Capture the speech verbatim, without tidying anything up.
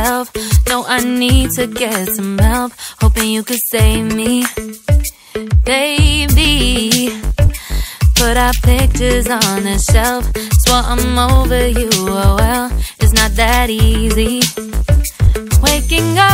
myself. No, I need to get some help, hoping you could save me. Baby, put our pictures on the shelf. Swore I'm over you, oh well, it's not that easy. Waking up